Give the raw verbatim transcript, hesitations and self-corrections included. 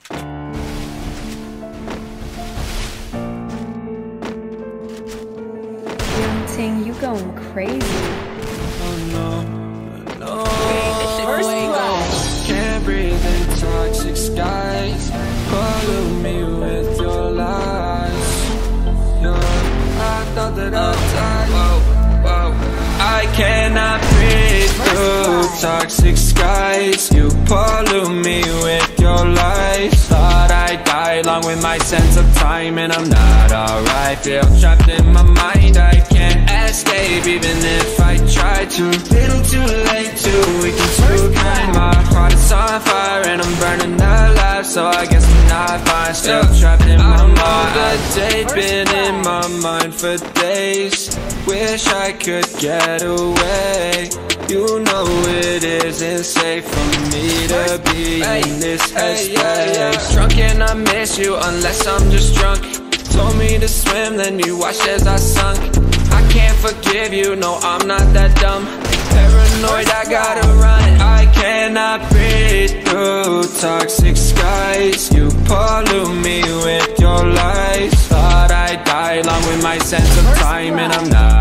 Young Ting, you going crazy. Oh no, no. First blood. Can't breathe in toxic skies. Pollute me with your lies. Yo, I thought that I'd die. Whoa, whoa. I cannot breathe through toxic skies. You pollute me with your lies. Thought I'd die along with my sense of time, and I'm not alright. Feel trapped in my mind, I can't escape even if I try to. Little too late, too weak and too kind. My heart is on fire and I'm burning alive, so I guess I'm not fine. Still trapped in my mind. A day been in my mind for days. Wish I could get away. You know it isn't safe for me to be in this headspace. Drunk and I miss you unless I'm just drunk. Told me to swim, then you watched as I sunk. I can't forgive you, no I'm not that dumb. Paranoid, I gotta run. I cannot breathe through toxic skies. You pollute me with your lies. Thought I'd die along with my sense of time, and I'm not